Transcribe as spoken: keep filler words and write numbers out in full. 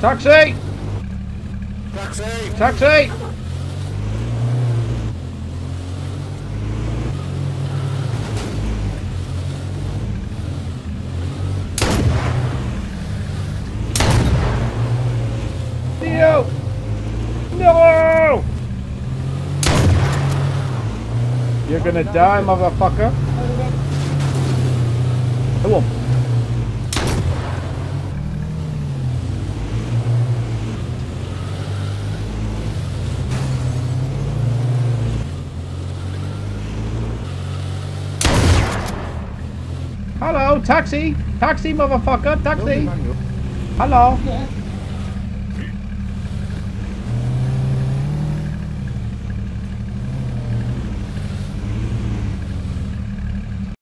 Taxi! Taxi! Taxi! Theo! No! You're gonna die, motherfucker. Come on. Hello, taxi! Taxi, motherfucker! Taxi! Hello!